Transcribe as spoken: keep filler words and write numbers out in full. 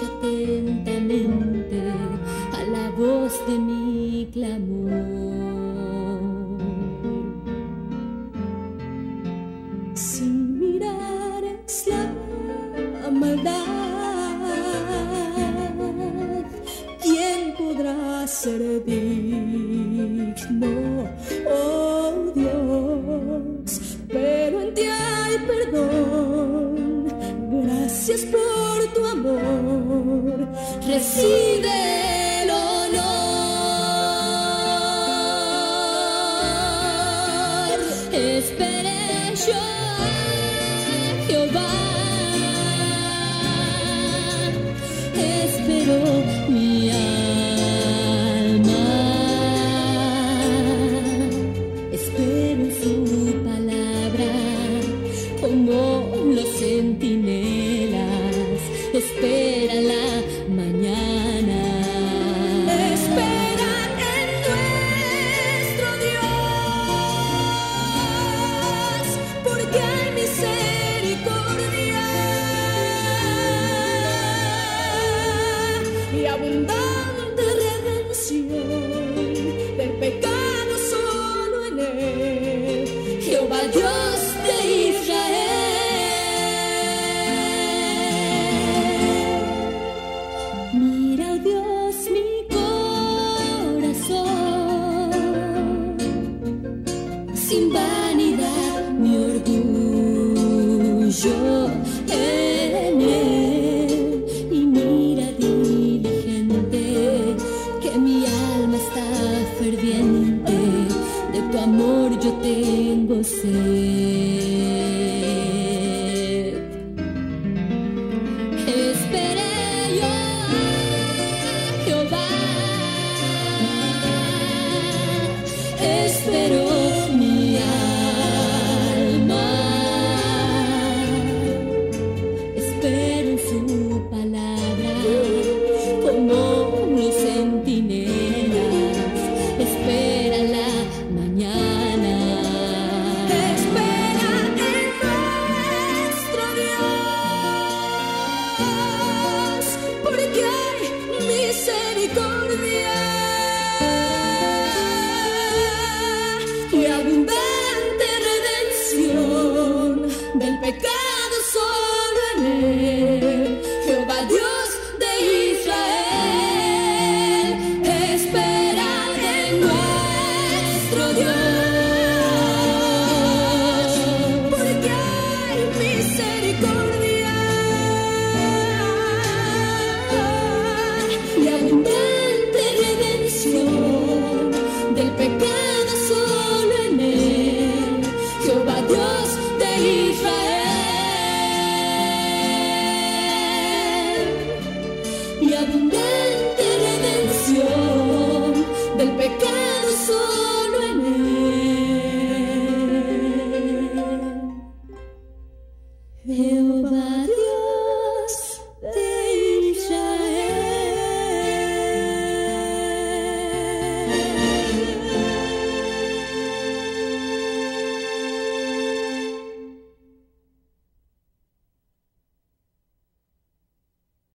escucha atentamente a la voz de mi clamor. Sin mirar es la maldad, ¿quién podrá ser digno? Oh Dios, pero en ti hay perdón. Gracias por tu amor, recibe el honor. Esperé yo a Jehová, esperó mi alma, espero en su palabra como los centinelas esperan la mañana. Esperan en nuestro Dios, porque hay misericordia y abundante redención del pecado solo en él. Jehová Dios de Israel. Mira, oh Dios, mi corazón, sin vanidad mi orgullo en él. Y mira diligente que mi alma está ferviente, de tu amor yo tengo sed. Esperé yo a Jehová, esperó mi alma, espero en su palabra como los centinelas espera la mañana. Espera en nuestro Dios, porque hay misericordia y abundante redención del pecado solo en él. Jehová Dios de Israel, espera en nuestro Dios, porque hay misericordia y abundante redención del pecado solo en él. Jehová Dios de Israel, y abundante redención del pecado solo